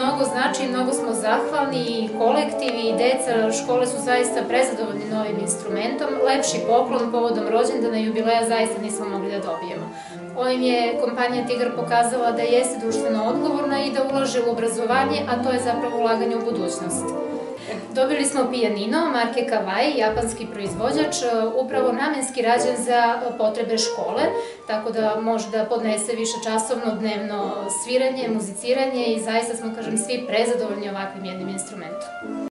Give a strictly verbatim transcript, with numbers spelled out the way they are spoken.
mnogo znači i mnogo smo zahvalni i kolektiv i deca škole su zaista prezadovoljni novim instrumentom. Lepši poklon povodom rođendana i jubileja zaista nismo mogli da dobijemo. Ovim je kompanija Tigar pokazala da jeste društveno odgovorna i da ulaže u obrazovanje, a to je zapravo ulaganje u budućnost. Dobili smo pijanino marke Kawai, japanski proizvođač, upravo namenski rađen za potrebe škole, tako da može da podnese više časovno dnevno sviranje, muziciranje i zaista smo, kažem, svi prezadovoljni ovakvim jednim instrumentom.